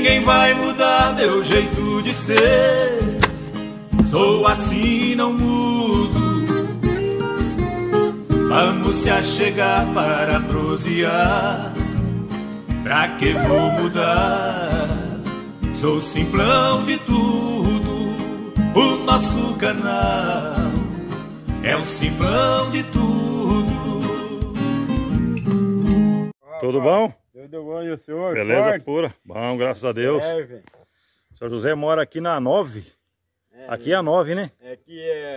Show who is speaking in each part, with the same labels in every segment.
Speaker 1: Ninguém vai mudar meu jeito de ser. Sou assim, não mudo. Vamos se achegar para prosear. Pra que vou mudar? Sou simplão de tudo. O nosso canal é o simplão de tudo.
Speaker 2: Tudo bom?
Speaker 3: Tudo bom, e o senhor?
Speaker 2: Beleza
Speaker 3: Forte?
Speaker 2: pura. Bom, graças a Deus. O senhor José mora aqui na 9. Aqui é a 9, né?
Speaker 3: Aqui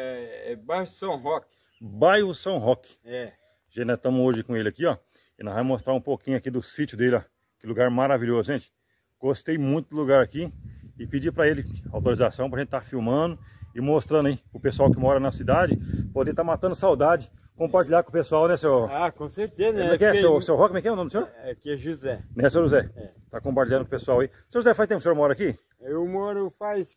Speaker 3: é bairro São Roque.
Speaker 2: Bairro São Roque.
Speaker 3: É.
Speaker 2: Gente, nós estamos hoje com ele aqui, ó. E nós vamos mostrar um pouquinho aqui do sítio dele, ó. Que lugar maravilhoso, gente. Gostei muito do lugar aqui. E pedi para ele autorização pra gente estar filmando e mostrando aí o pessoal que mora na cidade. Poder estar matando saudade. Compartilhar com o pessoal, né, senhor?
Speaker 3: Ah, com certeza, né?
Speaker 2: Como é que é, seu Roque? Como é que é o nome do senhor?
Speaker 3: Aqui é José.
Speaker 2: Né, senhor José?
Speaker 3: É.
Speaker 2: Tá compartilhando com o pessoal aí. Senhor José, faz tempo que o senhor mora aqui?
Speaker 3: Eu moro faz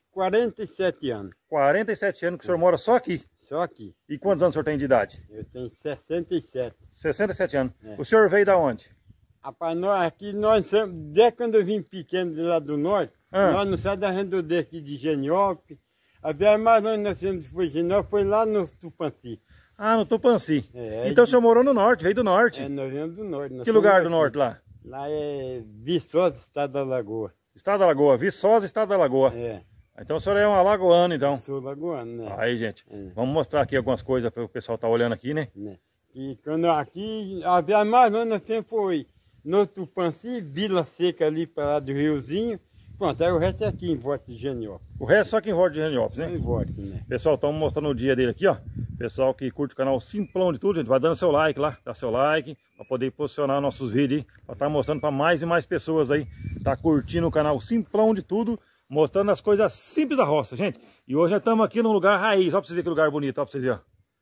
Speaker 3: 47 anos.
Speaker 2: 47 anos que o senhor mora só aqui.
Speaker 3: Só aqui.
Speaker 2: E quantos anos o senhor tem de idade?
Speaker 3: Eu tenho 67.
Speaker 2: 67 anos.
Speaker 3: É.
Speaker 2: O senhor veio da onde?
Speaker 3: Rapaz, nós somos, desde quando eu vim pequeno de lá do norte, nós não saímos da redondeza aqui de Genópolis. A viagem mais longe nós temos de Genópolis foi lá no Tupanci.
Speaker 2: Ah, no Tupanci.
Speaker 3: É,
Speaker 2: então o senhor morou no norte, veio do norte.
Speaker 3: É, nós viemos do norte.
Speaker 2: Que lugar do norte lá?
Speaker 3: Lá é Viçosa, estado da Lagoa.
Speaker 2: Estado da Lagoa, Viçosa, Estado da Lagoa.
Speaker 3: É.
Speaker 2: Então o senhor é um alagoano, então.
Speaker 3: Sou lagoano, né?
Speaker 2: Aí, gente,
Speaker 3: É.
Speaker 2: vamos mostrar aqui algumas coisas para o pessoal estar olhando aqui, né?
Speaker 3: E quando aqui, a viagem mais longe nós sempre foi no Tupanci, Vila Seca ali para lá do Riozinho. Pronto, aí o resto é aqui em volta de Genópolis.
Speaker 2: O resto só aqui em volta de Genópolis, né?
Speaker 3: Em volta, né?
Speaker 2: Pessoal, estamos mostrando o dia dele aqui, ó. Pessoal que curte o canal Simplão de Tudo, gente, vai dando seu like lá, dá seu like, para poder posicionar nossos vídeos aí, para estar mostrando para mais e mais pessoas aí, tá curtindo o canal Simplão de Tudo, mostrando as coisas simples da roça, gente. E hoje nós estamos aqui num lugar raiz, ó, para vocês verem que lugar bonito, ó, para vocês verem, ó.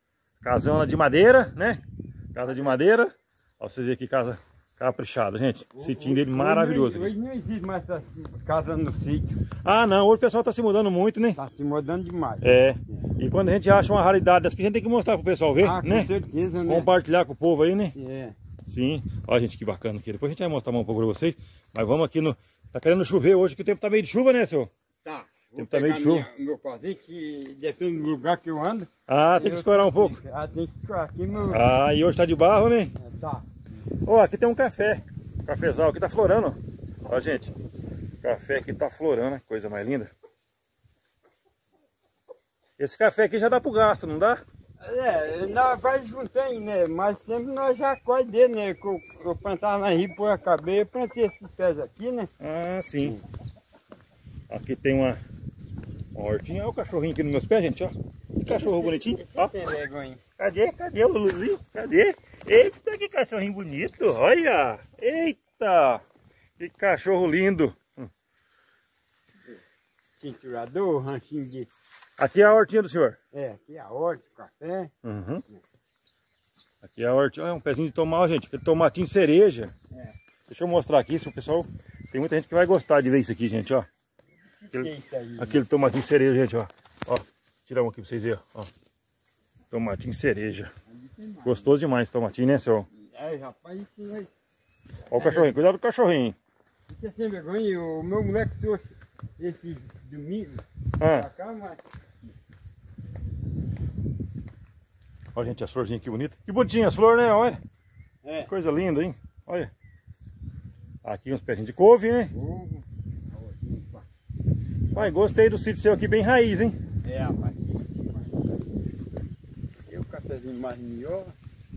Speaker 2: Casona de madeira, né? Casa de madeira, ó, pra vocês verem que casa caprichada, gente. Sitinho dele maravilhoso.
Speaker 3: Hoje não existe mais essa casa no sítio.
Speaker 2: Ah, não, hoje o pessoal tá se mudando muito, né?
Speaker 3: Tá se mudando demais.
Speaker 2: É. E quando a gente acha uma raridade dessa que a gente tem que mostrar pro pessoal ver, né?
Speaker 3: Com certeza, né?
Speaker 2: Compartilhar com o povo aí, né?
Speaker 3: É.
Speaker 2: Sim. Olha, gente, que bacana aqui. Depois a gente vai mostrar um pouco pra vocês. Mas vamos aqui no... Tá querendo chover hoje, que o tempo tá meio de chuva, né, senhor?
Speaker 3: Tá.
Speaker 2: Tempo tá meio de chuva.
Speaker 3: Meu pauzinho, que depende do lugar que eu ando.
Speaker 2: Ah, tem que escorar um pouco.
Speaker 3: Ah, tem que escorar aqui no...
Speaker 2: Ah, e hoje tá de barro, né?
Speaker 3: Tá.
Speaker 2: Ó, aqui tem um café. Cafezal aqui tá florando, ó. Ó, gente. Café aqui tá florando, coisa mais linda. Esse café aqui já dá pro gasto, não dá?
Speaker 3: É, nós vai juntando, né? Mas sempre nós já colhe dele, né? Que eu plantava na ripa, eu acabei, eu plantei esses pés aqui, né?
Speaker 2: Ah, sim. Aqui tem uma hortinha. Olha o cachorrinho aqui nos meus pés, gente, ó. Que cachorro bonitinho, ó.
Speaker 3: Sem vergonha.
Speaker 2: Cadê o Luluzinho? Cadê? Eita, que cachorrinho bonito, olha! Eita! Que cachorro lindo!
Speaker 3: Cinturador, ranchinho de...
Speaker 2: Aqui é a hortinha do senhor?
Speaker 3: É, aqui é a horta, café.
Speaker 2: Uhum. Aqui é a hortinha, um pezinho de tomate, gente, aquele tomatinho cereja.
Speaker 3: É.
Speaker 2: Deixa eu mostrar aqui, se o pessoal... Tem muita gente que vai gostar de ver isso aqui, gente, ó. Aquele tomatinho cereja, gente, ó. Ó, tirar um aqui pra vocês verem, ó. Tomatinho cereja. Gostoso demais esse tomatinho, né, senhor?
Speaker 3: É, rapaz, isso vai...
Speaker 2: Ó o cachorrinho, cuidado do cachorrinho.
Speaker 3: Fica sem vergonha, o meu moleque trouxe esse domingo
Speaker 2: Ah.
Speaker 3: pra cá, mas...
Speaker 2: Ó, gente, as florzinhas que bonitas. Que bonitinhas as flores, né? Olha.
Speaker 3: É.
Speaker 2: Coisa linda, hein? Olha. Aqui uns pezinhos de couve, né? Pai, gostei do sítio seu aqui, bem raiz, hein?
Speaker 3: É, rapaz. E o cafezinho mais melhor.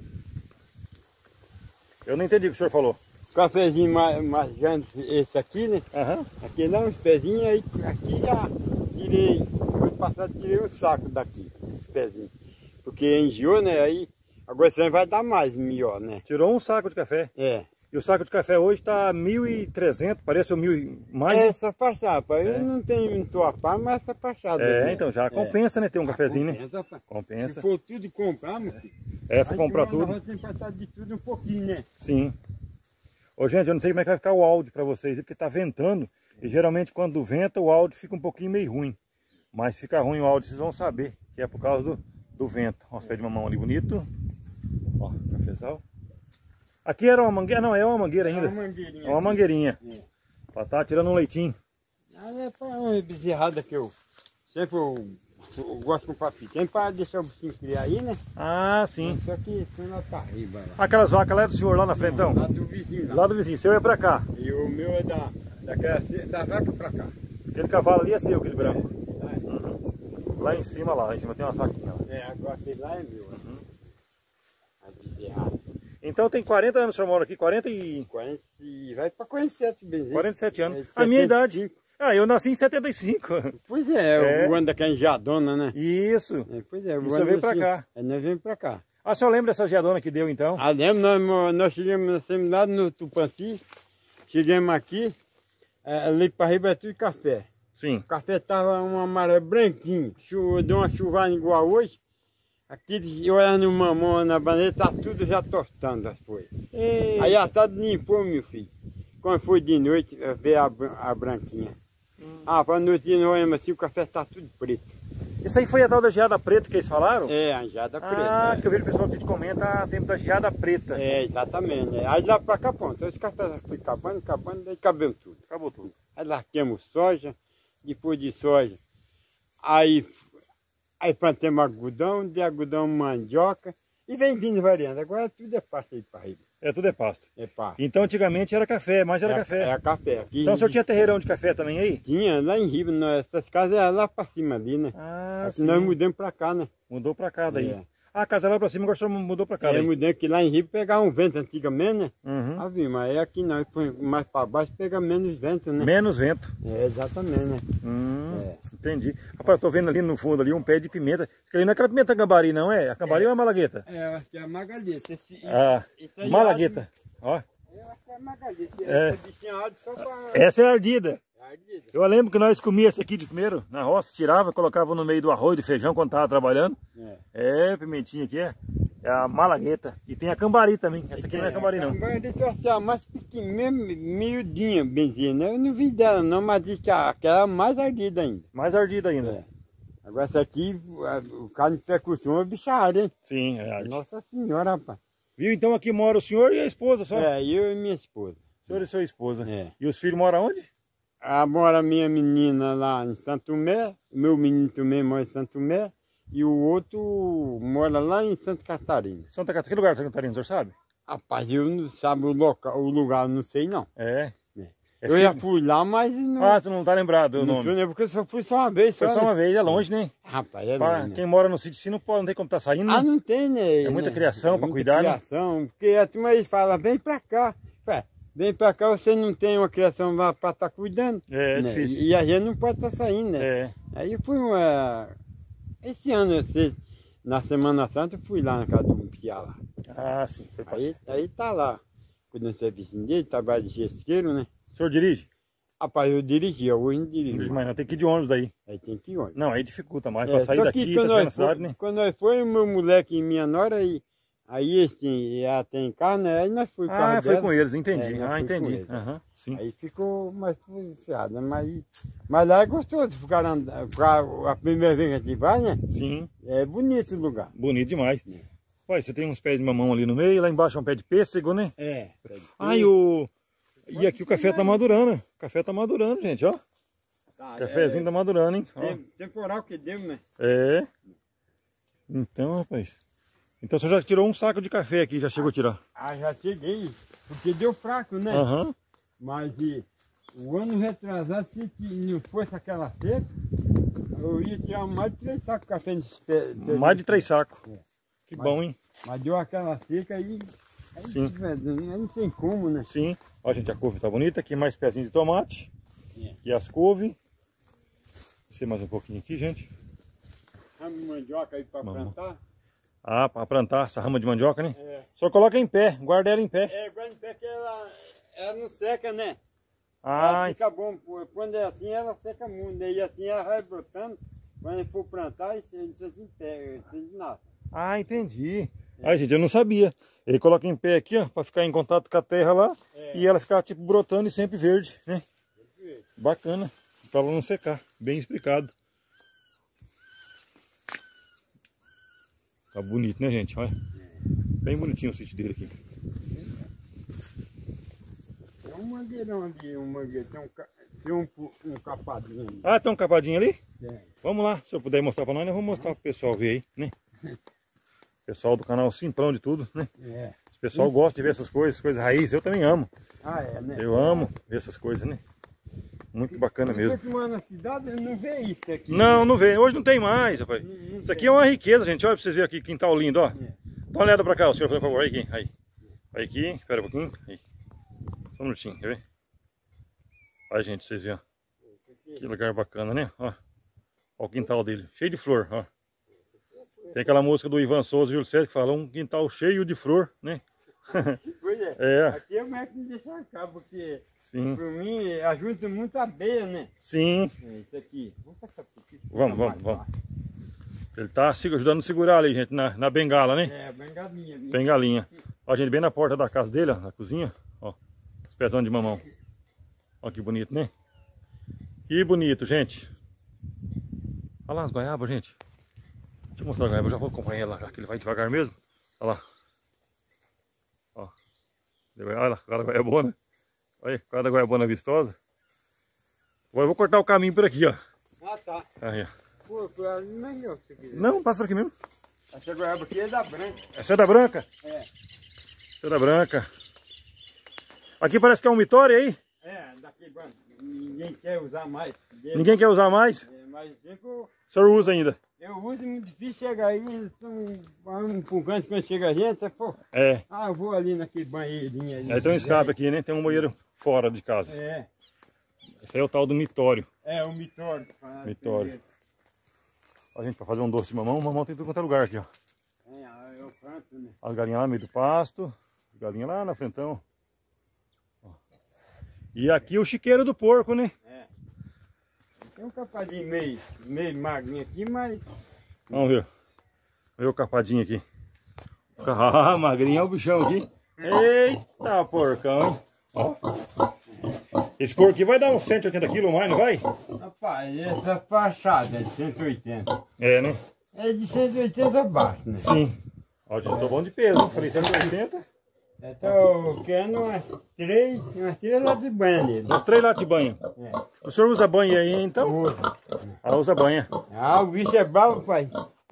Speaker 2: Eu não entendi o que o senhor falou.
Speaker 3: Cafezinho mais grande, esse aqui, né?
Speaker 2: Aham.
Speaker 3: Aqui lá uns pezinhos, aí aqui já tirei, ano passado tirei um saco daqui, esse pezinho. Porque engiou, né? Aí agora você vai dar mais, melhor, né?
Speaker 2: Tirou um saco de café.
Speaker 3: É.
Speaker 2: E o saco de café hoje tá 1.300, parece o 1.000 mais.
Speaker 3: É
Speaker 2: Né?
Speaker 3: essa fachada, eu não tenho muito toapá, mas essa fachada.
Speaker 2: É,
Speaker 3: né?
Speaker 2: então já compensa, né? Ter um cafezinho, né?
Speaker 3: Compensa, rapaz.
Speaker 2: Compensa.
Speaker 3: Se for tudo comprar, meu filho.
Speaker 2: É, for comprar tudo.
Speaker 3: Nós temos que passar de tudo um pouquinho, né?
Speaker 2: Sim. Ô, gente, eu não sei como é que vai ficar o áudio pra vocês, porque tá ventando. E geralmente quando venta o áudio fica um pouquinho meio ruim. Mas se ficar ruim o áudio, vocês vão saber que é por causa do vento. Ó, os pés de mamão ali bonito. Ó, cafezal. Aqui era uma mangueira? Não, é uma mangueira ainda.
Speaker 3: É uma mangueirinha.
Speaker 2: É uma mangueirinha.
Speaker 3: É.
Speaker 2: Pra tá tirando um leitinho.
Speaker 3: É para uma bezerrada que eu sempre eu gosto com papi. Tem para deixar o bichinho criar aí, né?
Speaker 2: Ah, sim.
Speaker 3: Só que tem lá para riba. Lá.
Speaker 2: Aquelas vacas lá é do senhor lá na frente, então?
Speaker 3: Lá do vizinho.
Speaker 2: Lá do vizinho. O seu é pra cá.
Speaker 3: E o meu é da vaca para cá.
Speaker 2: Aquele cavalo ali é seu, aquele branco.
Speaker 3: É.
Speaker 2: Lá em cima tem uma vaquinha lá.
Speaker 3: É, agora aquele lá é meu.
Speaker 2: Uhum.
Speaker 3: A bezerrada.
Speaker 2: Então tem 40 anos que o senhor mora aqui, 40 e...
Speaker 3: Vai para 47, benzinho.
Speaker 2: 47 anos.
Speaker 3: É,
Speaker 2: A minha
Speaker 3: 75.
Speaker 2: idade. Ah, eu nasci em 75.
Speaker 3: Pois é,
Speaker 2: É.
Speaker 3: o ano daquela geadona, né?
Speaker 2: Isso.
Speaker 3: É, pois é, o
Speaker 2: Isso
Speaker 3: ano
Speaker 2: veio pra
Speaker 3: assim,
Speaker 2: cá.
Speaker 3: Nós viemos pra cá.
Speaker 2: Ah, o senhor lembra dessa geadona que deu então?
Speaker 3: Ah, lembro, nós chegamos lá no Tupanci, chegamos aqui, ali para riba é tudo café.
Speaker 2: Sim.
Speaker 3: O café tava uma maré branquinha, deu uma chuvada igual hoje, aqui olhando no mamão na bandeira, tá tudo já tostando as folhas. Aí a tarde limpou, meu filho. Quando foi de noite, veio a branquinha. Ah, para noite de noite, assim, o café tá tudo preto.
Speaker 2: Isso aí foi a tal da geada preta que eles falaram?
Speaker 3: É, a geada preta.
Speaker 2: Ah,
Speaker 3: é.
Speaker 2: que eu vejo o pessoal que comenta tempo da geada preta.
Speaker 3: É, exatamente. Né? Aí lá pra cá, pronto. Os cafés foi acabando, daí cabemos tudo.
Speaker 2: Acabou tudo.
Speaker 3: Aí larguemos soja, depois de soja. Aí plantamos algodão, de algodão mandioca e vem vindo variando. Agora tudo é pasto aí para riba.
Speaker 2: É, tudo é pasto.
Speaker 3: É pasto.
Speaker 2: Então antigamente era café, mas era café.
Speaker 3: É café. Aqui,
Speaker 2: Então o senhor tinha terreirão de café também aí?
Speaker 3: Tinha, lá em riba, essas casas eram lá para cima ali, né?
Speaker 2: Ah,
Speaker 3: Aqui
Speaker 2: sim.
Speaker 3: nós mudamos para cá, né?
Speaker 2: Mudou pra cá daí.
Speaker 3: É.
Speaker 2: Ah, a casa lá pra cima, agora o senhor mudou pra cá
Speaker 3: Aí
Speaker 2: daí.
Speaker 3: mudamos que lá em riba pegava um vento antigamente, né?
Speaker 2: Uhum.
Speaker 3: Assim, mas é aqui não, mais para baixo pega menos vento, né?
Speaker 2: Menos vento.
Speaker 3: É, exatamente, né?
Speaker 2: Entendi. Rapaz, eu tô vendo ali no fundo ali um pé de pimenta. Isso ali não é aquela pimenta gambari, não é? A gambari ou a malagueta?
Speaker 3: É, eu acho que é a magalheta. Esse aí
Speaker 2: Malagueta. Ó.
Speaker 3: eu acho que é a magalheta.
Speaker 2: É.
Speaker 3: Essa bichinha arde só para...
Speaker 2: Essa é a ardida.
Speaker 3: Ardida.
Speaker 2: Eu lembro que nós comíamos essa aqui de primeiro, na roça, tirava, colocava no meio do arroz, do feijão quando tava trabalhando. É, pimentinha aqui é a malagueta. E tem a cambari também. Essa aqui não é cambari não.
Speaker 3: A magalheta é a mais pequenininha, miudinha, benzinha, né? Eu não vi dela não, mas diz que aquela é a mais ardida ainda.
Speaker 2: Mais ardida ainda.
Speaker 3: É. Agora essa aqui, o cara não se costuma bichar, hein?
Speaker 2: Sim, é arte.
Speaker 3: Nossa senhora, rapaz.
Speaker 2: Viu? Então aqui mora o senhor e a esposa só.
Speaker 3: É, eu e minha esposa.
Speaker 2: O senhor e sua esposa.
Speaker 3: É.
Speaker 2: E os filhos moram onde?
Speaker 3: Mora minha menina lá em Santo Tomé, meu menino também mora em Santo Tomé, e o outro mora lá em Santa Catarina.
Speaker 2: Santa Catarina, que lugar de Santa Catarina, o senhor sabe?
Speaker 3: Rapaz, eu não sabe o lugar, eu não sei não.
Speaker 2: É.
Speaker 3: Eu já fui lá, mas não...
Speaker 2: Ah, tu não tá lembrado o
Speaker 3: não
Speaker 2: nome?
Speaker 3: tô, né? Porque eu só fui só uma vez.
Speaker 2: Foi só
Speaker 3: né?
Speaker 2: uma vez, é longe, né?
Speaker 3: Rapaz, é
Speaker 2: Pra
Speaker 3: longe, né?
Speaker 2: quem mora no sítio assim não tem como tá saindo, né?
Speaker 3: Ah, não tem, né?
Speaker 2: É muita
Speaker 3: né?
Speaker 2: criação pra
Speaker 3: muita
Speaker 2: cuidar, né?
Speaker 3: criação, porque a turma aí fala, vem pra cá. Ué, vem pra cá, você não tem uma criação lá pra estar cuidando.
Speaker 2: É,
Speaker 3: né?
Speaker 2: difícil.
Speaker 3: E a gente não pode estar saindo, né?
Speaker 2: É.
Speaker 3: Aí eu fui esse ano, na Semana Santa, eu fui lá na casa do Piá lá.
Speaker 2: Ah, sim. Foi
Speaker 3: Aí tá lá, cuidando do serviço dele, trabalho de gesqueiro, né?
Speaker 2: O senhor dirige?
Speaker 3: Rapaz, eu dirigia, hoje não
Speaker 2: Não
Speaker 3: dirijo.
Speaker 2: dirige mais não, tem que ir de ônibus daí.
Speaker 3: Aí tem que ir onde?
Speaker 2: Não, aí dificulta mais pra sair
Speaker 3: só que
Speaker 2: daqui, tá
Speaker 3: quando
Speaker 2: chegando na
Speaker 3: nós
Speaker 2: cidade, né?
Speaker 3: quando nós foi, meu moleque e minha nora, aí assim, ela tem carro, né? Aí nós fomos
Speaker 2: Ah, foi com eles, entendi.
Speaker 3: nós
Speaker 2: Ah,
Speaker 3: fui com
Speaker 2: entendi.
Speaker 3: eles.
Speaker 2: Aham, sim.
Speaker 3: Aí ficou mais puxado, né? Mas lá é gostoso ficar andando. A primeira vez que a gente vai, né?
Speaker 2: Sim,
Speaker 3: É bonito o lugar.
Speaker 2: bonito demais. Olha, você tem uns pés de mamão ali no meio, lá embaixo é um pé de pêssego, né?
Speaker 3: É.
Speaker 2: Ah, e aqui o café tá madurando. O café tá madurando, gente, ó.
Speaker 3: Tá,
Speaker 2: O cafezinho tá madurando, hein? Ó.
Speaker 3: Temporal que deu, né?
Speaker 2: É. Então, rapaz. Então você já tirou um saco de café aqui, já chegou a tirar.
Speaker 3: Ah, já cheguei, porque deu fraco, né?
Speaker 2: Aham.
Speaker 3: Mas o ano retrasado, se não fosse aquela seca, eu ia tirar mais de 3 sacos de café nesse pé.
Speaker 2: Mais de 3 sacos.
Speaker 3: É.
Speaker 2: Que bom, hein?
Speaker 3: Mas deu aquela seca aí
Speaker 2: Sim.
Speaker 3: não tem como, né?
Speaker 2: Sim. Ó, gente, a couve tá bonita. Aqui mais pezinho de tomate.
Speaker 3: É.
Speaker 2: E as couve. Descer mais um pouquinho aqui, gente.
Speaker 3: Ramo de mandioca aí pra
Speaker 2: Vamos.
Speaker 3: plantar.
Speaker 2: Ah, para plantar essa rama de mandioca, né?
Speaker 3: É.
Speaker 2: Só coloca em pé, guarda ela em pé.
Speaker 3: É, agora em pé que ela não seca, né?
Speaker 2: Ah,
Speaker 3: Ela fica bom, quando é assim ela seca muito, e assim ela vai brotando, quando for plantar, isso assim pega, isso de nada.
Speaker 2: ah, entendi. Aí, gente, eu não sabia. Ele coloca em pé aqui, ó, para ficar em contato com a terra lá. E ela ficar, tipo, brotando e sempre verde, né? Bacana, para ela não secar. Bem explicado. Tá bonito, né, gente? Olha. Bem bonitinho o sítio dele aqui.
Speaker 3: É um mangueirão ali, um mangueiro, tem um capadinho ali.
Speaker 2: Ah, tem um capadinho ali?
Speaker 3: Tem.
Speaker 2: Vamos lá, se eu puder mostrar pra nós, nós vamos mostrar pro pessoal ver aí, né? Pessoal do canal Simplão de Tudo, né?
Speaker 3: É.
Speaker 2: O pessoal gosta de ver essas coisas raiz, eu também amo.
Speaker 3: Ah, é, né?
Speaker 2: Eu amo ver essas coisas, né? Muito bacana mesmo.
Speaker 3: Você que mora na cidade, não vê isso aqui.
Speaker 2: Não, não vê. Hoje não tem mais, rapaz.
Speaker 3: Não
Speaker 2: Isso aqui é uma riqueza, gente. Olha pra vocês verem aqui, quintal lindo, ó.
Speaker 3: É.
Speaker 2: Dá uma olhada pra cá, senhor, por favor. Aí aqui, aí. Aí aqui, espera um pouquinho. Aí. Só um minutinho, quer ver? Olha, gente, vocês verem, ó. Que lugar bacana, né? Ó. Ó o quintal dele, cheio de flor, ó. Tem aquela música do Ivan Souza e Júlio César que fala um quintal cheio de flor, né?
Speaker 3: Pois é.
Speaker 2: É.
Speaker 3: Aqui é mais que me deixa cá, porque
Speaker 2: Sim.
Speaker 3: por mim ajuda muito a abelha, né?
Speaker 2: Sim.
Speaker 3: É, isso aqui. Vamos passar por aqui.
Speaker 2: Vamos. Ele tá ajudando a segurar ali, gente, na bengala, né?
Speaker 3: É, bengalinha ali.
Speaker 2: Bengalinha. Ó, gente, bem na porta da casa dele, ó, na cozinha. Ó, os pezão de mamão. Ó que bonito, né? Que bonito, gente. Olha lá as goiabas, gente. Deixa eu mostrar a goiaba, eu já vou acompanhar ela, já que ele vai devagar mesmo. Olha lá. Ó. Olha lá, cada goiabona. Olha, cada goiabona vistosa. Agora eu vou cortar o caminho por aqui, ó.
Speaker 3: Ah, tá.
Speaker 2: Aí, ó.
Speaker 3: Pô, não é meu, se quiser.
Speaker 2: Não, passa por aqui mesmo.
Speaker 3: Essa goiaba aqui é da branca.
Speaker 2: Essa é da branca?
Speaker 3: É.
Speaker 2: Essa é da branca. Aqui parece que é um mitório aí.
Speaker 3: É, daqui ninguém quer usar mais.
Speaker 2: Ninguém quer usar mais?
Speaker 3: É, mas tipo,
Speaker 2: O senhor usa ainda?
Speaker 3: eu uso, muito difícil chegar aí, um canto quando chega a gente, você, pô,
Speaker 2: É.
Speaker 3: eu vou ali naquele banheirinho ali.
Speaker 2: Aí tem um escape aqui, né? Tem um banheiro fora de casa.
Speaker 3: É,
Speaker 2: Esse aí é o tal do mitório.
Speaker 3: o mitório.
Speaker 2: Mitório. Ó, gente, pra fazer um doce de mamão, o mamão tem tudo quanto é lugar aqui, ó.
Speaker 3: É o canto, né?
Speaker 2: As galinhas lá no meio do pasto, as galinhas lá na frentão. Ó. E aqui o chiqueiro do porco, né?
Speaker 3: É. Tem um capadinho meio magrinho aqui, mas...
Speaker 2: Vamos ver. Vamos ver o capadinho aqui. Ah, magrinho é o bichão aqui. Eita, porcão, hein? Ó. Esse porco aqui vai dar uns 180 quilos mais, não vai?
Speaker 3: Rapaz, essa fachada é de 180.
Speaker 2: É, né?
Speaker 3: É de 180 abaixo, né?
Speaker 2: Sim. Ó, gente, tô bom de peso, hein? Falei 180.
Speaker 3: Eu tô querendo umas três latas de banha nele.
Speaker 2: Uns 3 latas de banho.
Speaker 3: É.
Speaker 2: O senhor usa banho aí, então?
Speaker 3: Usa.
Speaker 2: Ah, usa banha.
Speaker 3: O bicho é bravo, pai.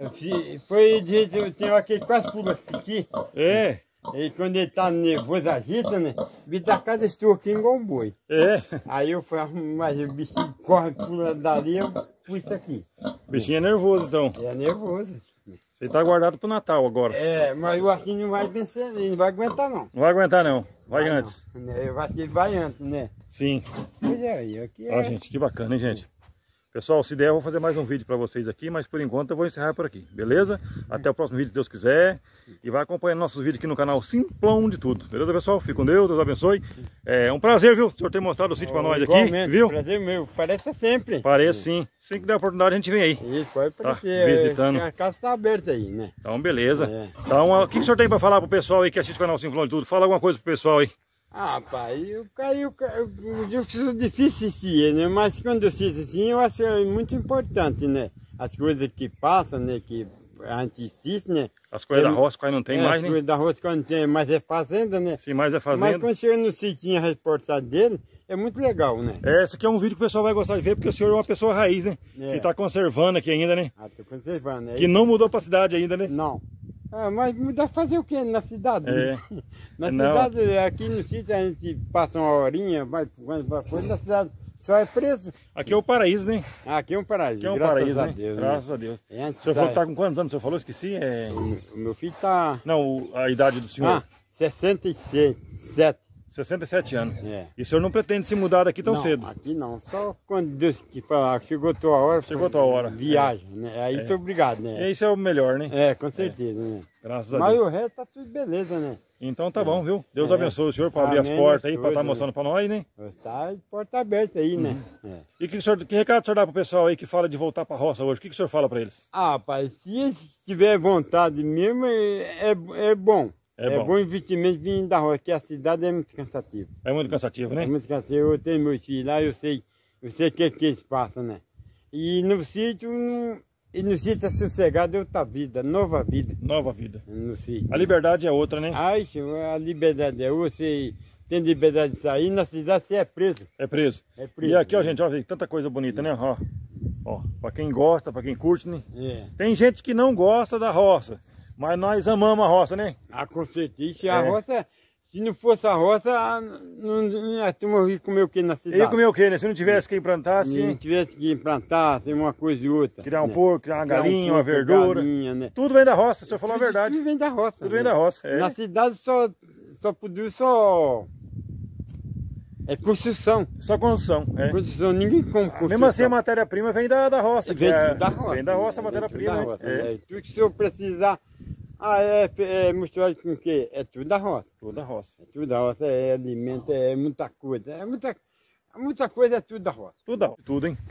Speaker 3: Foi de jeito, eu tenho aquele quase pula aqui.
Speaker 2: É,
Speaker 3: E quando ele tá nervoso, agita, né? O bicho da casa estou aqui igual um boi.
Speaker 2: é.
Speaker 3: Aí eu falei, mas o bichinho corre, pula dali, eu pus isso aqui.
Speaker 2: O bichinho é nervoso, então.
Speaker 3: É nervoso.
Speaker 2: Você tá guardado pro Natal agora.
Speaker 3: É, mas eu acho que não vai vencer, ele não vai aguentar não.
Speaker 2: Não vai aguentar, não. Vai antes.
Speaker 3: Não, né? Eu acho que ele vai antes, né?
Speaker 2: Sim.
Speaker 3: Pois é, aí, aqui
Speaker 2: Ó,
Speaker 3: é...
Speaker 2: gente, que bacana, hein, gente? Pessoal, se der, eu vou fazer mais um vídeo pra vocês aqui, mas por enquanto eu vou encerrar por aqui, beleza? Até o próximo vídeo, se Deus quiser. E vai acompanhando nossos vídeos aqui no canal Simplão de Tudo. Beleza, pessoal? Fique com Deus, Deus abençoe. É um prazer, viu? O senhor ter mostrado o sítio pra nós aqui,
Speaker 3: Igualmente,
Speaker 2: viu?
Speaker 3: prazer meu, parece sempre.
Speaker 2: Parece sim. Assim que der oportunidade, a gente vem aí.
Speaker 3: Isso, pode
Speaker 2: Tá,
Speaker 3: parecer.
Speaker 2: visitando.
Speaker 3: A casa tá aberta aí, né?
Speaker 2: Então, beleza.
Speaker 3: É.
Speaker 2: Então, o que o senhor tem pra falar pro pessoal aí que assiste o canal Simplão de Tudo? Fala alguma coisa pro pessoal aí.
Speaker 3: Pai, eu preciso difícil assistir, né? Mas quando eu assisto assim, eu acho muito importante, né? As coisas que passam, né? Que a gente assiste, né?
Speaker 2: As coisas da roça, quase não tem mais,
Speaker 3: As
Speaker 2: né?
Speaker 3: coisas da roça quando tem, mas é fazenda, né?
Speaker 2: Sim, mais é
Speaker 3: Mas
Speaker 2: fazenda.
Speaker 3: quando chega no sítio a reportagem dele, é muito legal, né?
Speaker 2: Esse aqui é um vídeo que o pessoal vai gostar de ver, porque o senhor é uma pessoa raiz, né?
Speaker 3: É.
Speaker 2: Que tá conservando aqui ainda, né?
Speaker 3: Tô conservando, né?
Speaker 2: Que não mudou pra cidade ainda, né?
Speaker 3: Não. Mas mudar fazer o quê na cidade?
Speaker 2: É.
Speaker 3: Na
Speaker 2: Não.
Speaker 3: cidade, aqui no sítio a gente passa uma horinha, vai coisa, na cidade só é preso.
Speaker 2: Aqui é o paraíso, né?
Speaker 3: Aqui é um paraíso,
Speaker 2: Aqui é um
Speaker 3: graças
Speaker 2: paraíso,
Speaker 3: a
Speaker 2: né?
Speaker 3: Deus.
Speaker 2: Graças a Deus.
Speaker 3: Né?
Speaker 2: O senhor falou que tá com quantos anos? O senhor falou? Esqueci. É...
Speaker 3: O meu filho tá...
Speaker 2: Não, a idade do senhor.
Speaker 3: 66, 7.
Speaker 2: 67 anos.
Speaker 3: É.
Speaker 2: E o senhor não pretende se mudar daqui tão
Speaker 3: Não,
Speaker 2: cedo?
Speaker 3: aqui não, só quando Deus que falar, chegou a tua hora.
Speaker 2: Chegou a tua hora.
Speaker 3: Viagem, né? Aí sou obrigado,
Speaker 2: E
Speaker 3: né?
Speaker 2: isso é o melhor, né?
Speaker 3: É, com certeza, né?
Speaker 2: Graças a
Speaker 3: Mas
Speaker 2: Deus.
Speaker 3: o resto tá tudo beleza, né?
Speaker 2: Então tá bom, viu? Deus
Speaker 3: É.
Speaker 2: abençoe o senhor para abrir as
Speaker 3: Amém,
Speaker 2: portas aí, para
Speaker 3: tudo,
Speaker 2: estar
Speaker 3: né?
Speaker 2: mostrando para nós, né?
Speaker 3: Tá de porta aberta aí, né? É.
Speaker 2: E que recado o senhor dá pro pessoal aí que fala de voltar pra roça hoje? O que o senhor fala para eles?
Speaker 3: Pai, se eles tiverem vontade mesmo, é bom.
Speaker 2: É bom.
Speaker 3: Bom investimento vir da roça, porque a cidade é muito cansativa.
Speaker 2: É muito cansativo, né?
Speaker 3: É muito cansativo. Eu tenho meus filhos lá, eu sei o que eles passam, né? E no sítio é sossegado, é outra vida, nova vida
Speaker 2: Nova vida.
Speaker 3: no sítio.
Speaker 2: A liberdade é outra, né?
Speaker 3: A liberdade é você tem liberdade de sair, na cidade você é preso.
Speaker 2: É preso.
Speaker 3: É preso.
Speaker 2: E aqui, ó, gente, ó, tanta coisa bonita, né? Ó, pra quem gosta, pra quem curte, né?
Speaker 3: É.
Speaker 2: Tem gente que não gosta da roça, mas nós amamos a roça, né?
Speaker 3: Ah, com certeza. A roça, se não fosse a roça, a turma ia comer o que na cidade?
Speaker 2: Ia comer o quê, né? Se não tivesse que implantar,
Speaker 3: Se
Speaker 2: assim,
Speaker 3: não tivesse que plantar, assim, uma coisa e outra.
Speaker 2: criar um
Speaker 3: né?
Speaker 2: porco, criar uma
Speaker 3: Criar um
Speaker 2: galinha,
Speaker 3: porco,
Speaker 2: uma verdura.
Speaker 3: galinha, né?
Speaker 2: Tudo vem da roça, o senhor falou a verdade.
Speaker 3: Tudo vem da roça.
Speaker 2: Tudo
Speaker 3: né?
Speaker 2: vem da roça. É.
Speaker 3: Na cidade só podia é construção.
Speaker 2: Só construção. É.
Speaker 3: Construção, ninguém come construção.
Speaker 2: Mesmo assim, a matéria-prima vem da roça.
Speaker 3: Vem
Speaker 2: que é-
Speaker 3: tudo da roça.
Speaker 2: Vem da roça a
Speaker 3: Vem tudo
Speaker 2: matéria-prima.
Speaker 3: da
Speaker 2: né?
Speaker 3: roça,
Speaker 2: É.
Speaker 3: né? Tudo que o senhor precisar, é misturado com o quê? É tudo da roça.
Speaker 2: Tudo da roça.
Speaker 3: É tudo da roça, é alimento, é muita coisa. Muita coisa é tudo da roça.
Speaker 2: Tudo da roça. Tudo, hein?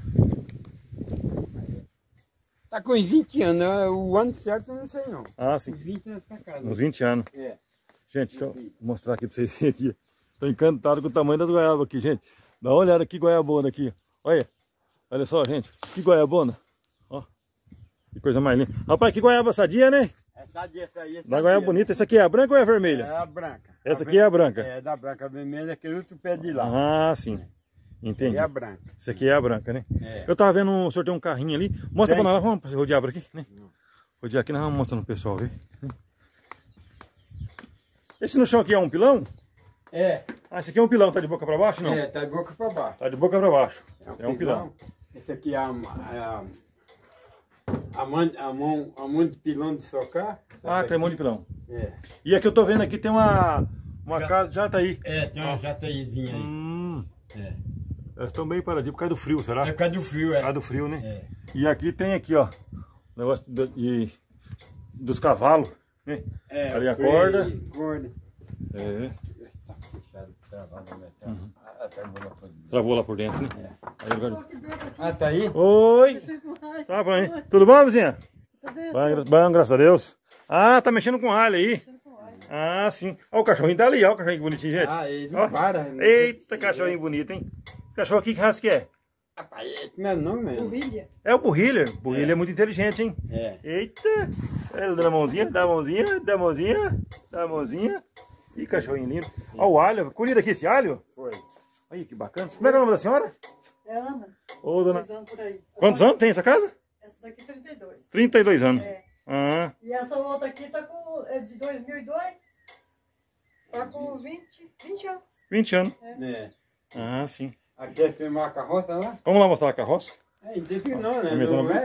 Speaker 3: Tá com uns 20 anos, né? O ano certo eu não sei não.
Speaker 2: Ah, sim.
Speaker 3: Uns 20 anos pra cá.
Speaker 2: Uns 20 anos.
Speaker 3: É.
Speaker 2: Gente, deixa eu mostrar aqui pra vocês verem aqui. Tô encantado com o tamanho das goiabas aqui, gente. Dá uma olhada aqui, goiabona aqui. Olha. Olha só, gente. Que goiabona. Ó. Que coisa mais linda. Rapaz, que goiaba sadia, né?
Speaker 3: Essa aí é
Speaker 2: Da goiaba bonita. Essa aqui é a branca ou é a vermelha?
Speaker 3: É a branca.
Speaker 2: Essa aqui é a branca.
Speaker 3: É da branca, a vermelha, aquele outro pé de lá.
Speaker 2: Ah, sim. Entendi.
Speaker 3: É a branca.
Speaker 2: Essa aqui é a branca, né?
Speaker 3: É.
Speaker 2: Eu tava vendo o senhor tem um carrinho ali. Mostra
Speaker 3: Tem.
Speaker 2: pra nós. Vamos rodear por aqui, né? Rodear aqui, nós vamos mostrando pro pessoal ver. Esse no chão aqui é um pilão?
Speaker 3: É.
Speaker 2: Ah, esse aqui é um pilão. Tá de boca pra baixo, não?
Speaker 3: É, tá de boca pra baixo.
Speaker 2: Tá de boca pra baixo. É um pilão.
Speaker 3: Esse aqui é a mão de pilão de socar.
Speaker 2: Ah, tem um monte de pilão.
Speaker 3: É.
Speaker 2: E aqui eu tô vendo aqui tem uma casa de jataí.
Speaker 3: É, tem uma jataízinha aí. É.
Speaker 2: Elas estão bem paradinhas por causa do frio, será?
Speaker 3: É por causa do frio,
Speaker 2: Por
Speaker 3: é.
Speaker 2: causa do frio, né?
Speaker 3: É.
Speaker 2: E aqui tem aqui, ó, o negócio dos cavalos, né?
Speaker 3: É,
Speaker 2: Ali a
Speaker 3: freio,
Speaker 2: corda.
Speaker 3: corda.
Speaker 2: É,
Speaker 3: Tá fechado, travado, né? Travou lá por dentro.
Speaker 2: travou lá por dentro, né? Aí agora...
Speaker 3: Ah, tá aí?
Speaker 2: Oi! Tá bom, hein? Tudo bom, vizinha? Bom, graças a Deus. Ah, tá mexendo com alho aí. Ah, sim. Ó, o cachorrinho tá ali, ó, o cachorrinho bonitinho, gente.
Speaker 3: Ah, ele
Speaker 2: Ó.
Speaker 3: não para. né?
Speaker 2: Eita, cachorrinho bonito, hein? Esse cachorro aqui, que raça que é?
Speaker 3: Rapaz, não é não, mesmo.
Speaker 2: É o Burriller. O Burriller é muito inteligente, hein?
Speaker 3: É.
Speaker 2: Eita! Ele dá a mãozinha, dá a mãozinha, dá a mãozinha, dá a mãozinha. Ih, cachorrinho lindo. Ó o alho. Colhido aqui esse alho?
Speaker 3: Foi.
Speaker 2: Aí, que bacana. Como é que é o nome da senhora?
Speaker 4: É Ana.
Speaker 2: Ô, dona...
Speaker 4: 2 anos por aí.
Speaker 2: Quantos anos tem essa casa?
Speaker 4: Essa daqui 32.
Speaker 2: 32 anos.
Speaker 4: É.
Speaker 2: Ah,
Speaker 4: E essa outra aqui tá com, é de 2002. Tá com 20 anos.
Speaker 2: 20 anos.
Speaker 3: É.
Speaker 2: Ah, sim.
Speaker 3: Aqui é filmar a carroça lá?
Speaker 2: Vamos lá mostrar a carroça?
Speaker 3: É, tem que não, né?
Speaker 2: Vamos
Speaker 3: Não
Speaker 2: lá.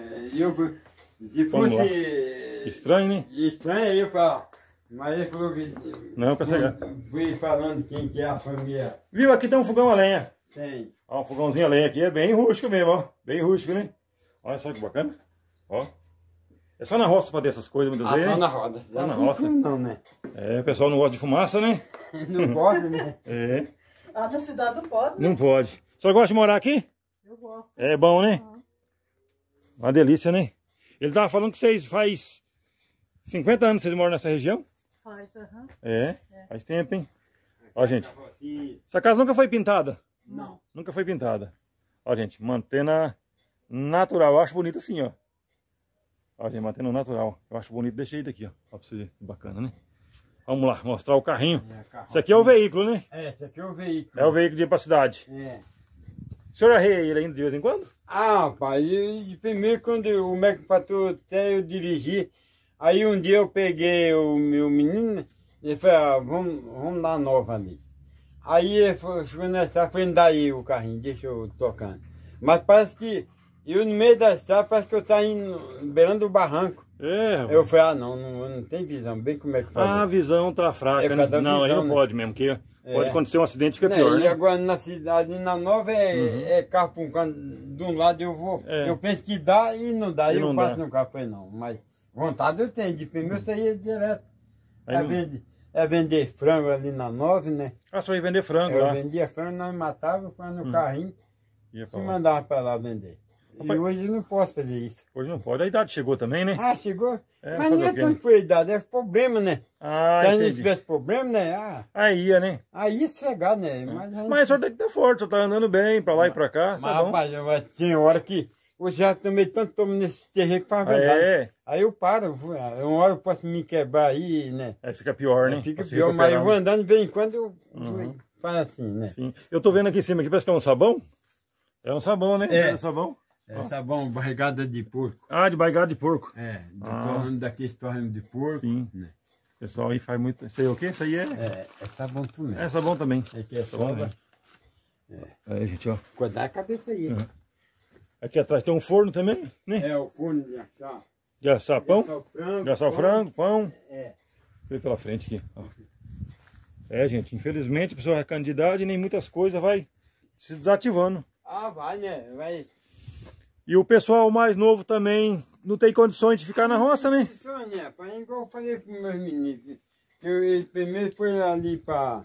Speaker 3: Se
Speaker 2: Vamos lá.
Speaker 3: fosse
Speaker 2: Estranho, né?
Speaker 3: estranho, aí eu falo. Mas ele falou que.
Speaker 2: Não, pra chegar.
Speaker 3: Fui falando quem que é a família.
Speaker 2: Viu? Aqui tem um fogão a lenha.
Speaker 3: Tem.
Speaker 2: Ó, um fogãozinho a lenha aqui. É bem rústico mesmo, ó. Bem rústico, né? Olha só que bacana. Ó. É só na roça pra ter essas coisas, muitas vezes.
Speaker 3: Só
Speaker 2: hein?
Speaker 3: na roda.
Speaker 2: Só na roça.
Speaker 3: Não, né?
Speaker 2: É, o pessoal não gosta de fumaça, né?
Speaker 3: Não pode, né?
Speaker 2: É,
Speaker 4: Ah, na cidade não pode, né?
Speaker 2: não pode. O senhor gosta de morar aqui?
Speaker 4: Eu gosto.
Speaker 2: É bom, né?
Speaker 4: Uhum.
Speaker 2: Uma delícia, né? Ele tava falando que vocês faz 50 anos que vocês moram nessa região?
Speaker 4: Faz, aham.
Speaker 2: É, faz tempo, hein? Ó, gente, essa casa nunca foi pintada?
Speaker 3: Não.
Speaker 2: Nunca foi pintada. Ó, gente, mantendo natural. Eu acho bonito assim, ó. Ó, gente, mantendo natural. Eu acho bonito desse jeito aqui, ó. Ó, pra você ver, que bacana, né? Vamos lá, mostrar o carrinho. Esse aqui é o veículo, né?
Speaker 3: É, esse aqui é o veículo.
Speaker 2: É o veículo de ir pra cidade.
Speaker 3: É.
Speaker 2: O senhor arreia ele ainda de vez em quando?
Speaker 3: Ah, pai, de primeiro quando o médico passou até eu dirigir, aí um dia eu peguei o meu menino e falei, ah, vamos dar nova ali. Aí ele falou, chegou nessa, foi daí o carrinho, deixa eu tocando. Mas parece que eu no meio da estrada, parece que eu estava indo beirando o barranco.
Speaker 2: É.
Speaker 3: Eu falei, ah não tem visão, bem como é que faz.
Speaker 2: Ah, a visão tá fraca,
Speaker 3: É por
Speaker 2: né?
Speaker 3: causa da
Speaker 2: Não, aí
Speaker 3: visão,
Speaker 2: não
Speaker 3: né?
Speaker 2: pode mesmo, porque pode
Speaker 3: É.
Speaker 2: acontecer um acidente, fica
Speaker 3: Né,
Speaker 2: pior,
Speaker 3: e
Speaker 2: né?
Speaker 3: agora na cidade, na nova, é carro para um canto, de um lado eu vou,
Speaker 2: É.
Speaker 3: eu penso que dá e não dá,
Speaker 2: E
Speaker 3: aí
Speaker 2: não
Speaker 3: eu passo
Speaker 2: dá.
Speaker 3: no carro, falei não, mas vontade eu tenho, de primeiro eu saía direto.
Speaker 2: Aí não-
Speaker 3: É vender frango ali na nove, né?
Speaker 2: Ah, só ia vender frango
Speaker 3: Eu
Speaker 2: lá.
Speaker 3: vendia frango, nós matava, põe no carrinho
Speaker 2: Ia
Speaker 3: e
Speaker 2: pra lá.
Speaker 3: mandava para lá vender.
Speaker 2: Rapaz.
Speaker 3: E hoje eu não posso fazer isso.
Speaker 2: Hoje não pode. A idade chegou também, né?
Speaker 3: Ah, chegou?
Speaker 2: É,
Speaker 3: Mas
Speaker 2: fazer
Speaker 3: não é
Speaker 2: o quê,
Speaker 3: tanto
Speaker 2: né?
Speaker 3: por idade, é problema, né?
Speaker 2: Ah,
Speaker 3: Se a gente
Speaker 2: entendi.
Speaker 3: tivesse problema, né? Ah,
Speaker 2: Aí ia, né?
Speaker 3: aí ia cegar, né? Mas,
Speaker 2: Mas o senhor tem que ter forte, o senhor tá andando bem pra lá e pra cá,
Speaker 3: Mas,
Speaker 2: tá bom?
Speaker 3: rapaz, tem hora que Hoje já tomei tanto tomo nesse terreno que faz verdade.
Speaker 2: É.
Speaker 3: Aí eu paro, uma hora eu posso me quebrar aí, né?
Speaker 2: Aí fica pior, né?
Speaker 3: Fica
Speaker 2: Pra se
Speaker 3: pior, mas
Speaker 2: recuperar,
Speaker 3: eu vou
Speaker 2: né?
Speaker 3: andando de vez em quando, eu faço assim, né?
Speaker 2: Sim. Eu tô vendo aqui em cima, aqui parece que é um sabão. É um sabão, né?
Speaker 3: É.
Speaker 2: Sabão.
Speaker 3: É sabão, barrigada de porco.
Speaker 2: Ah, de baigado de porco.
Speaker 3: É,
Speaker 2: Ah.
Speaker 3: torrando daqueles torrando de porco.
Speaker 2: Sim.
Speaker 3: Né?
Speaker 2: O pessoal aí faz muito... Sei o quê? Isso aí é...
Speaker 3: É sabão também.
Speaker 2: É sabão também.
Speaker 3: Aqui é
Speaker 2: Sabão
Speaker 3: sobra.
Speaker 2: também. Aí, gente, ó.
Speaker 3: Cuidar a cabeça aí.
Speaker 2: Uhum. Aqui atrás tem um forno também, né?
Speaker 3: É o forno de assar.
Speaker 2: De assar pão.
Speaker 3: De assar o frango.
Speaker 2: De assar o frango, pão.
Speaker 3: É.
Speaker 2: Vem pela frente aqui, ó. É, gente, infelizmente a pessoa é candidata e nem muitas coisas vai se desativando.
Speaker 3: Ah, vai, né? Vai.
Speaker 2: E o pessoal mais novo também não tem condições de ficar na roça, né?
Speaker 3: Só, né? Pai, igual eu falei para meus meninos. Ele primeiro foi ali para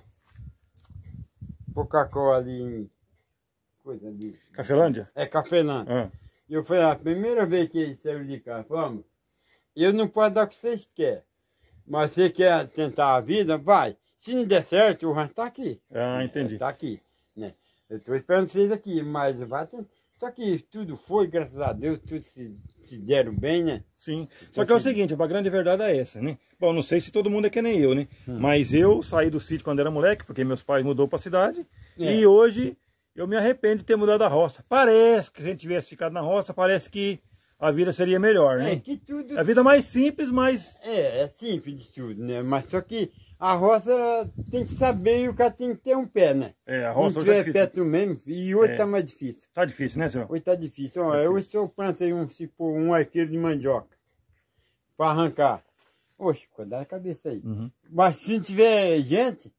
Speaker 3: Cacau ali em coisa ali.
Speaker 2: Cafelândia?
Speaker 3: É Cafelândia.
Speaker 2: Ah.
Speaker 3: E eu falei, a primeira vez que eles saíram de cá, vamos, eu não posso dar o que vocês querem. Mas você quer tentar a vida, vai. Se não der certo, o rancho está aqui.
Speaker 2: Ah, entendi.
Speaker 3: Está aqui, né? Eu estou esperando vocês aqui, mas vai tentar. Só que isso tudo foi, graças a Deus, tudo se deram bem, né?
Speaker 2: Sim. Só que é o seguinte, a grande verdade é essa, né? Bom, não sei se todo mundo é que nem eu, né? Mas eu saí do sítio quando era moleque, porque meus pais mudou para a cidade.
Speaker 3: É.
Speaker 2: E hoje eu me arrependo de ter mudado a roça. Parece que se a gente tivesse ficado na roça, parece que a vida seria melhor, né?
Speaker 3: É que tudo.
Speaker 2: A vida mais simples, mas...
Speaker 3: É simples de tudo, né? Mas só que a roça tem que saber e o cara tem que ter um pé, né?
Speaker 2: É, a
Speaker 3: Não
Speaker 2: roça hoje é
Speaker 3: tiver
Speaker 2: difícil.
Speaker 3: pé tu mesmo, e hoje tá mais difícil.
Speaker 2: Tá difícil, né, senhor?
Speaker 3: Hoje tá difícil. Ó, eu estou plantando um arqueiro de mandioca para arrancar. Oxe, cuidado a cabeça aí.
Speaker 2: Uhum.
Speaker 3: Mas se não tiver gente,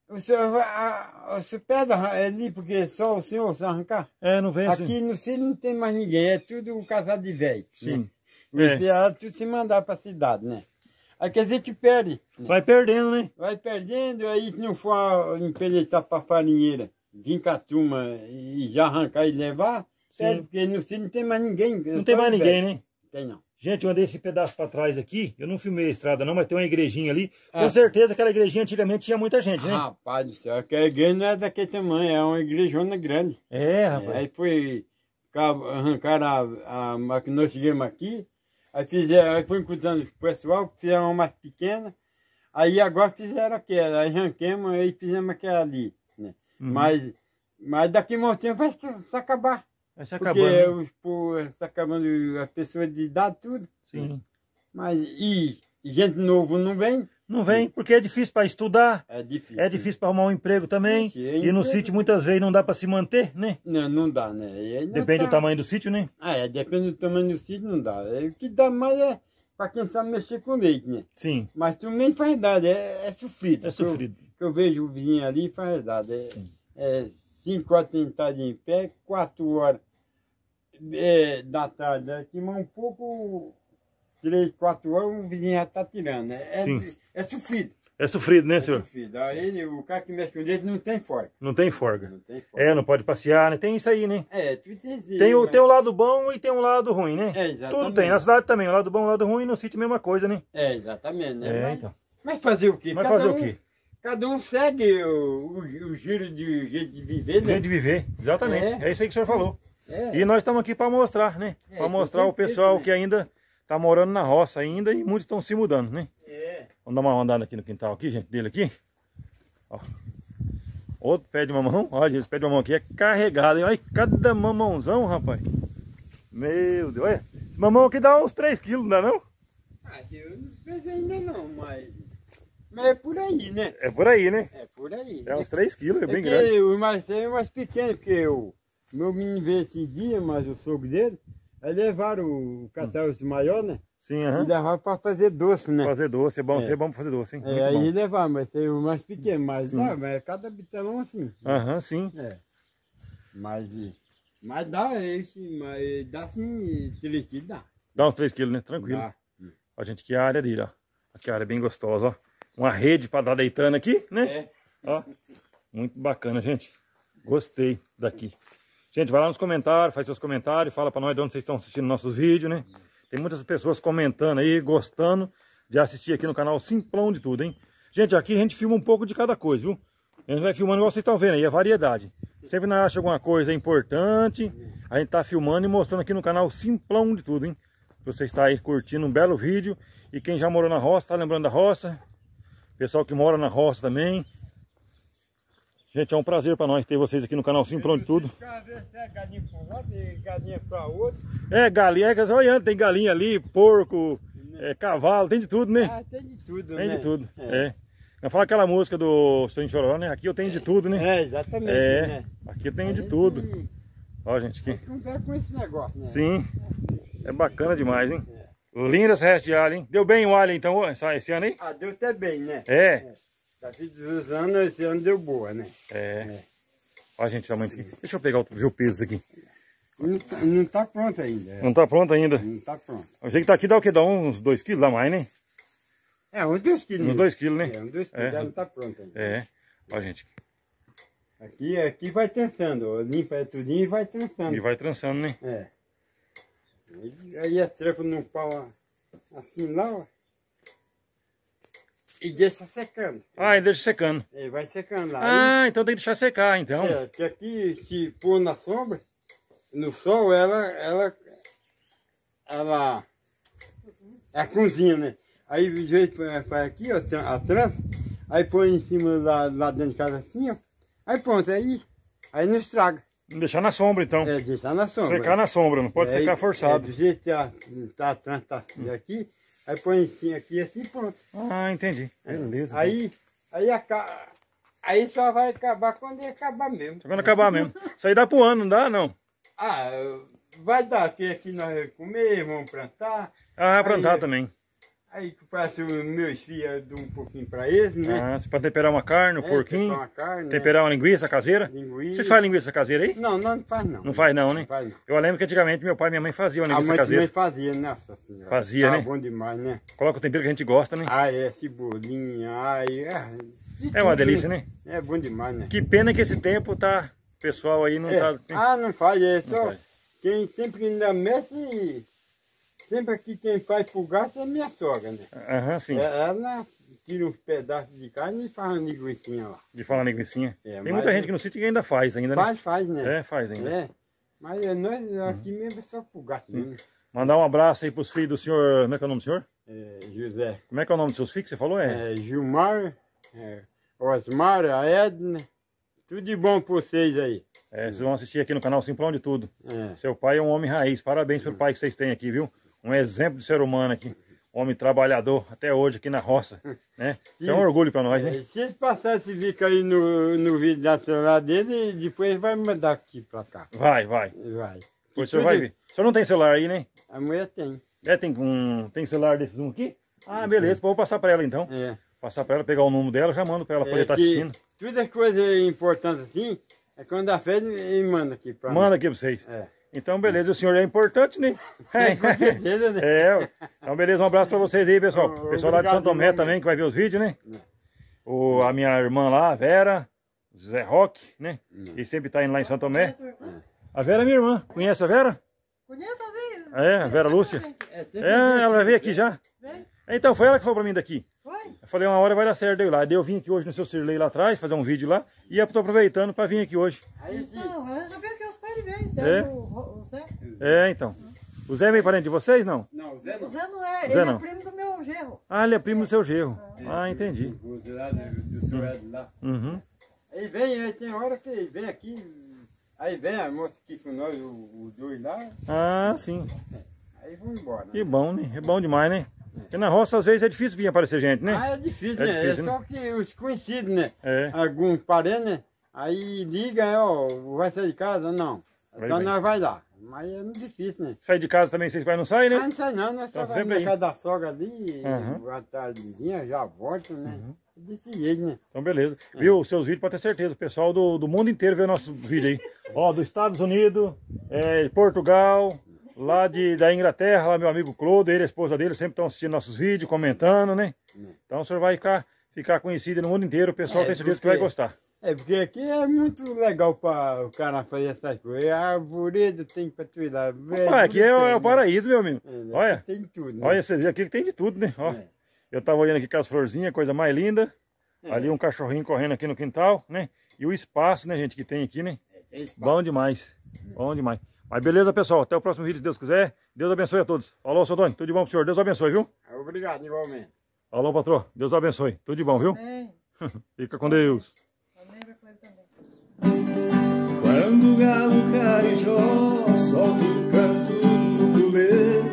Speaker 3: você pega ali, porque só o senhor se arrancar.
Speaker 2: É, não vem assim.
Speaker 3: Aqui no Círio não tem mais ninguém, é tudo casado de velho.
Speaker 2: Sim.
Speaker 3: Né?
Speaker 2: É.
Speaker 3: Os piados tudo se mandar para a cidade, né? Aí quer dizer que perde. Né?
Speaker 2: Vai perdendo, né?
Speaker 3: Vai perdendo, aí se não for empelhetar para a farinheira, vir com a turma e já arrancar e levar, perde, porque no Círio não tem mais ninguém.
Speaker 2: Não tem mais ninguém, né?
Speaker 3: Tem não.
Speaker 2: Gente, eu andei esse pedaço para trás aqui, eu não filmei a estrada não, mas tem uma igrejinha ali. Com certeza aquela igrejinha antigamente tinha muita gente, né?
Speaker 3: Rapaz do céu, aquela igreja não é daquele tamanho, é uma igrejona grande.
Speaker 2: É, rapaz.
Speaker 3: Aí foi, arrancaram a que nós chegamos aqui, aí foi encontrando o pessoal, fizeram uma mais pequena, aí agora fizeram aquela, aí arranquemos e fizemos aquela ali, né?
Speaker 2: Uhum.
Speaker 3: Mas daqui a um tempo vai se acabar.
Speaker 2: Vai se
Speaker 3: Porque
Speaker 2: acabando.
Speaker 3: está acabando as pessoas de idade, tudo.
Speaker 2: Sim.
Speaker 3: Mas, e gente novo não vem?
Speaker 2: Não vem, porque é difícil para estudar,
Speaker 3: É difícil.
Speaker 2: é difícil para arrumar um emprego também.
Speaker 3: Ixi, é
Speaker 2: E no
Speaker 3: emprego.
Speaker 2: sítio muitas vezes não dá para se manter, né?
Speaker 3: Não dá, né? E aí nós
Speaker 2: Depende do
Speaker 3: tá-
Speaker 2: tamanho do sítio, né?
Speaker 3: Depende do tamanho do sítio, não dá. O que dá mais é para quem sabe mexer com leite, né?
Speaker 2: Sim,
Speaker 3: Mas também faz nada, é sofrido.
Speaker 2: é sofrido.
Speaker 3: Que eu vejo o vizinho ali faz nada. É 5 horas tentado em pé, 4 horas da tarde. Aqui, mas um pouco, 3, 4 horas, o vizinho já está tirando.
Speaker 2: Sim.
Speaker 3: É sofrido.
Speaker 2: É sofrido, né,
Speaker 3: É
Speaker 2: senhor?
Speaker 3: sofrido. Aí o cara que mexe com leite não tem folga.
Speaker 2: Não tem folga.
Speaker 3: Não tem folga.
Speaker 2: É, não pode passear, né? Tem isso aí, né?
Speaker 3: Tu tem
Speaker 2: Tem o lado bom e tem um lado ruim, né?
Speaker 3: exatamente.
Speaker 2: Tudo tem. Na cidade também, o lado bom e o lado ruim, no sítio a mesma coisa, né?
Speaker 3: Exatamente, né?
Speaker 2: É,
Speaker 3: mas,
Speaker 2: então.
Speaker 3: mas fazer o quê?
Speaker 2: Vai fazer o quê?
Speaker 3: Cada um segue o giro de jeito de viver, né?
Speaker 2: Jeito de viver, exatamente. É isso aí que o senhor falou.
Speaker 3: É.
Speaker 2: E nós estamos aqui para mostrar, né? Para
Speaker 3: com
Speaker 2: mostrar o
Speaker 3: certeza,
Speaker 2: pessoal
Speaker 3: né?
Speaker 2: que ainda está morando na roça ainda e muitos estão se mudando, né?
Speaker 3: É.
Speaker 2: Vamos dar uma andada aqui no quintal aqui, gente, dele aqui. Ó. Outro pé de mamão. Olha, esse pé de mamão aqui é carregado, hein? Olha cada mamãozão, rapaz. Meu Deus, olha. Esse mamão aqui dá uns 3 quilos, não dá não?
Speaker 3: Eu não pesei ainda não, mas é por aí, né?
Speaker 2: É por aí, né?
Speaker 3: É por aí.
Speaker 2: É uns 3 quilos, é bem
Speaker 3: que
Speaker 2: grande.
Speaker 3: o Marcelo é mais pequeno, porque o meu menino veio esse dia, mas o sogro dele, aí levaram o catarro maior, né?
Speaker 2: Sim,
Speaker 3: E
Speaker 2: aham.
Speaker 3: levaram para fazer doce, né?
Speaker 2: Fazer doce, é bom,
Speaker 3: É.
Speaker 2: é bom pra fazer doce, hein? Muito
Speaker 3: Aí
Speaker 2: bom.
Speaker 3: levaram, mas tem o mais pequeno, mas dá, mas é cada bitelão assim.
Speaker 2: Aham, sim.
Speaker 3: Mas dá esse, mas dá sim, 3 quilos dá.
Speaker 2: Dá uns 3 quilos, né? Tranquilo.
Speaker 3: Dá.
Speaker 2: Ó, gente, que área dele, ó. Aqui a área é bem gostosa, ó. Uma rede para dar deitando aqui, né?
Speaker 3: É.
Speaker 2: Ó, muito bacana, gente. Gostei daqui. Gente, vai lá nos comentários, faz seus comentários, fala para nós de onde vocês estão assistindo nossos vídeos, né? Tem muitas pessoas comentando aí, gostando de assistir aqui no canal Simplão de Tudo, hein? Gente, aqui a gente filma um pouco de cada coisa, viu? A gente vai filmando igual vocês estão vendo aí, a variedade. Sempre nós achamos alguma coisa importante, a gente tá filmando e mostrando aqui no canal Simplão de Tudo, hein? Você está aí curtindo um belo vídeo. E quem já morou na roça, tá lembrando da roça. Pessoal que mora na roça também. Gente, é um prazer para nós ter vocês aqui no canal Simplão de Tudo.
Speaker 3: Galinha para um lado e galinha para outro.
Speaker 2: Galinha, olha, tem galinha ali, porco, cavalo, tem de tudo, né?
Speaker 3: Ah, tem de tudo,
Speaker 2: tem
Speaker 3: né?
Speaker 2: de tudo, Eu falo aquela música do Sancho Chororó, né? Aqui eu tenho de tudo, né?
Speaker 3: Exatamente, né?
Speaker 2: Aqui eu tenho de tudo. Ó, gente, aqui.
Speaker 3: Não dá com esse negócio, né?
Speaker 2: Sim, é bacana demais, hein? Lindas restas de alho, hein? Deu bem o alho, então, esse ano aí?
Speaker 3: Ah, deu até bem, né?
Speaker 2: Tá
Speaker 3: dos anos, esse ano deu boa, né?
Speaker 2: Ó, gente, tamanho disso aqui. Deixa eu pegar ver o peso aqui.
Speaker 3: Não tá pronto ainda.
Speaker 2: Não tá pronto ainda?
Speaker 3: Não tá pronto.
Speaker 2: Eu sei que tá aqui dá o quê? Dá uns 2 quilos, dá mais, né?
Speaker 3: Uns 2 quilos.
Speaker 2: Uns 2 quilos, né?
Speaker 3: Uns 2 quilos, já não tá pronto ainda.
Speaker 2: Ó, gente.
Speaker 3: Aqui vai trançando, ó. Limpa tudinho e vai trançando.
Speaker 2: E vai trançando, né?
Speaker 3: Aí a trepa no pau assim lá, ó. E deixa secando.
Speaker 2: E deixa secando.
Speaker 3: Vai secando lá.
Speaker 2: Então tem que deixar secar, então.
Speaker 3: Porque aqui, se pôr na sombra, no sol, ela cozinha, né? Aí do jeito para aqui, ó, a trança, aí põe em cima lá dentro de casa assim, ó. Aí pronto, aí não estraga.
Speaker 2: Deixar na sombra, então.
Speaker 3: Deixar na sombra.
Speaker 2: Secar na sombra, não pode secar forçado.
Speaker 3: Do jeito que a trança tá assim aqui, aí põe assim aqui, assim, pronto.
Speaker 2: Entendi. Beleza.
Speaker 3: Aí só vai acabar quando acabar mesmo.
Speaker 2: Só quando acabar mesmo. Isso aí dá pro ano, não dá, não?
Speaker 3: Vai dar, porque aqui nós vamos comer, vamos plantar.
Speaker 2: Plantar também.
Speaker 3: Aí que parece os meus filhos, dou um pouquinho pra eles, né?
Speaker 2: Pra temperar uma carne, um porquinho.
Speaker 3: Uma carne,
Speaker 2: temperar uma linguiça caseira.
Speaker 3: Vocês
Speaker 2: fazem linguiça caseira aí?
Speaker 3: Não faz não.
Speaker 2: Não faz não, né?
Speaker 3: Não faz não.
Speaker 2: Eu lembro que antigamente meu pai e minha mãe faziam uma linguiça
Speaker 3: caseira. A mãe
Speaker 2: caseira.
Speaker 3: também fazia, nossa senhora.
Speaker 2: Fazia, né?
Speaker 3: Bom demais, né?
Speaker 2: Coloca o tempero que a gente gosta, né?
Speaker 3: Cebolinha,
Speaker 2: é uma delícia, né?
Speaker 3: É bom demais, né?
Speaker 2: Que pena que esse tempo tá... O pessoal aí não tá...
Speaker 3: não faz, só... Quem sempre ainda mexe... Sempre aqui quem faz pro gasto é minha sogra, né?
Speaker 2: Sim.
Speaker 3: Ela tira uns pedaços de carne e faz uma linguicinha lá.
Speaker 2: De falar linguicinha. Tem muita gente que no sítio que ainda faz ainda, né?
Speaker 3: Faz, né?
Speaker 2: Faz ainda.
Speaker 3: Mas nós aqui mesmo é só pro gasto. Né?
Speaker 2: Mandar um abraço aí pros filhos do senhor... Como é que é o nome do senhor?
Speaker 3: José.
Speaker 2: Como é que é o nome dos seus filhos que você falou?
Speaker 3: Gilmar, Osmar, a Edna. Tudo de bom pra vocês aí.
Speaker 2: Vocês vão assistir aqui no canal Simplão de Tudo. Seu pai é um homem raiz. Parabéns pelo pai que vocês têm aqui, viu? Um exemplo de ser humano aqui. Homem trabalhador até hoje aqui na roça, né? Isso é um orgulho pra nós, né?
Speaker 3: Se ele passar esse vídeo aí no vídeo da celular dele, depois ele vai mandar aqui pra cá.
Speaker 2: Vai. Depois o senhor vai ver. O senhor não tem celular aí, né?
Speaker 3: A mulher tem.
Speaker 2: Tem celular desses aqui? Beleza, vou passar pra ela então. Passar pra ela, pegar o número dela, já mando pra ela poder estar assistindo.
Speaker 3: Todas as coisas importantes assim, quando a fé ele manda aqui pra
Speaker 2: manda aqui pra vocês. Então, beleza, o senhor é importante, né?
Speaker 3: Com certeza, né?
Speaker 2: Então, beleza, um abraço pra vocês aí, pessoal. Pessoal lá de Santo Tomé também, que vai ver os vídeos, né? A minha irmã lá, a Vera, o Zé Roque, né? Que sempre tá indo lá em Santo Tomé. A Vera é minha irmã. Conhece a Vera?
Speaker 4: Conheço a Vera.
Speaker 2: A Vera Lúcia. Ela veio aqui já. Então, foi ela que falou pra mim daqui. Eu falei, uma hora vai dar certo, eu lá. Daí eu vim aqui hoje no seu Cirlei lá atrás, fazer um vídeo lá. E eu tô aproveitando pra vir aqui hoje.
Speaker 4: Então, eu já vi que os pais vêm, o Zé.
Speaker 2: Então. O Zé é meio parente de vocês, não?
Speaker 3: Não, o Zé não.
Speaker 4: O Zé não é,
Speaker 2: Zé
Speaker 4: ele
Speaker 2: não.
Speaker 4: é primo do meu genro.
Speaker 2: Ele é primo do seu genro. Entendi.
Speaker 3: O Zé lá do Suede lá. Aí tem hora que ele vem aqui, aí vem a moça aqui com nós, os dois lá.
Speaker 2: Sim.
Speaker 3: Aí vamos embora.
Speaker 2: Que bom, né? É bom demais, né? Porque na roça às vezes é difícil vir aparecer gente, né?
Speaker 3: É difícil, né?
Speaker 2: Difícil,
Speaker 3: só
Speaker 2: né?
Speaker 3: que os conhecidos, né? Alguns parentes, né? Aí liga, vai sair de casa? Não. Então nós vai lá. Mas é muito difícil, né?
Speaker 2: Sair de casa também vocês não saem, né?
Speaker 3: Não sai não, nós
Speaker 2: Tá
Speaker 3: só vamos
Speaker 2: sempre
Speaker 3: na
Speaker 2: aí.
Speaker 3: casa da sogra ali, à tardezinha, já volta, né? Desse jeito, né?
Speaker 2: Então beleza. Viu? Os seus vídeos pode ter certeza. O pessoal do mundo inteiro vê nosso vídeo aí. Dos Estados Unidos, Portugal, lá da Inglaterra, lá meu amigo Clodo, ele e a esposa dele sempre estão assistindo nossos vídeos, comentando, né? Então o senhor vai ficar conhecido no mundo inteiro, o pessoal tem certeza que vai gostar.
Speaker 3: Porque aqui é muito legal para o cara fazer essas coisas. A arvoredo tem para tu ir lá.
Speaker 2: Aqui é o paraíso, meu amigo. Olha,
Speaker 3: tem tudo, né?
Speaker 2: olha, você vê aqui que tem de tudo, né? Eu tava olhando aqui com as florzinhas, coisa mais linda. Ali um cachorrinho correndo aqui no quintal, né? E o espaço, né, gente, que tem aqui, né? Bom demais. Bom demais. Mas beleza, pessoal. Até o próximo vídeo, se Deus quiser. Deus abençoe a todos. Falou, seu Antônio. Tudo de bom pro senhor. Deus abençoe, viu?
Speaker 3: Obrigado, igualmente.
Speaker 2: Falou, patrão. Deus abençoe. Tudo de bom, viu?
Speaker 4: Amém.
Speaker 2: Fica com Deus.
Speaker 4: Amém, vai com ele também.
Speaker 1: Quando o galo carijó solta o canto do leiro,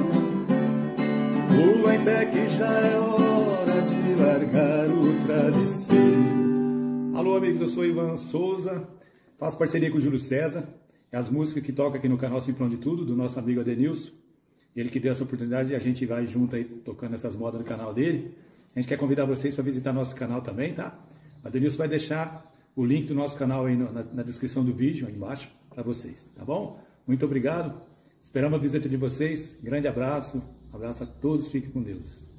Speaker 1: pula em pé que já é hora de largar o travesseiro. Alô, amigos, eu sou Ivan Souza, faço parceria com o Júlio César. As músicas que toca aqui no canal Simplão de Tudo, do nosso amigo Adenilson. Ele que deu essa oportunidade e a gente vai junto aí tocando essas modas no canal dele. A gente quer convidar vocês para visitar nosso canal também, tá? O Adenilson vai deixar o link do nosso canal aí na descrição do vídeo, aí embaixo, para vocês, tá bom? Muito obrigado. Esperamos a visita de vocês. Grande abraço. Um abraço a todos. Fiquem com Deus.